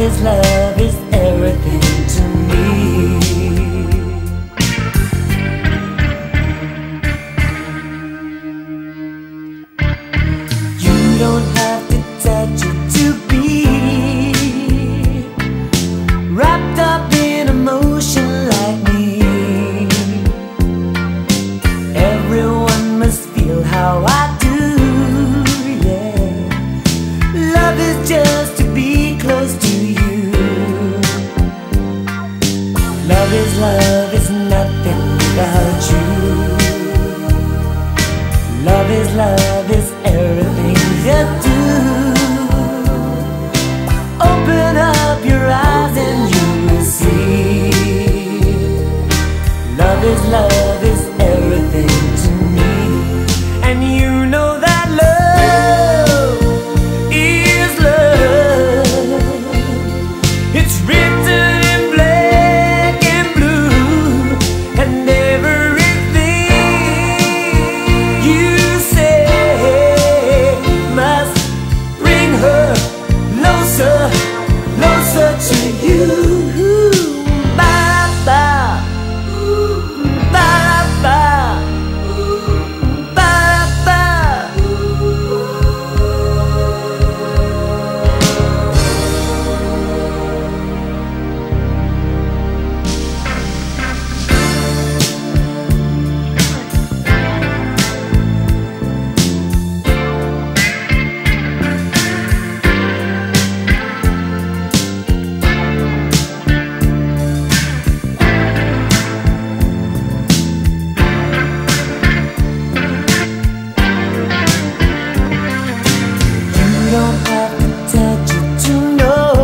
love is everything to me. You don't have to touch it to be wrapped up in emotion like me. Everyone must feel how I do, yeah. Love is just to be close to you. Love is nothing without you. Love is everything you do. Open up your eyes and you will see. Love is everything to me. And you know that love is love. It's written in black and blue, and everything you say must bring her closer, closer to you. Bye-bye, bye-bye, bye-bye. You don't have to touch it to know.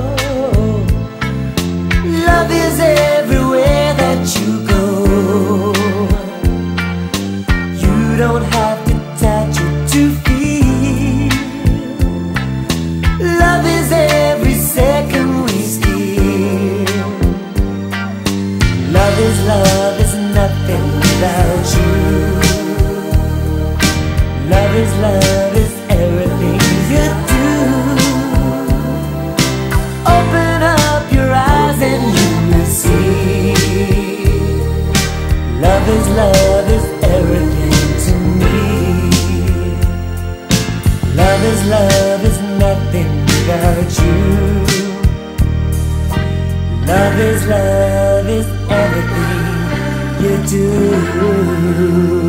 Love is everywhere that you go. You don't have to touch it to feel. Love is every second we steal. Love is nothing without you. Love is everything you do. Open up your eyes and you will see. Love is everything to me. Love is nothing without you. Love is everything you do.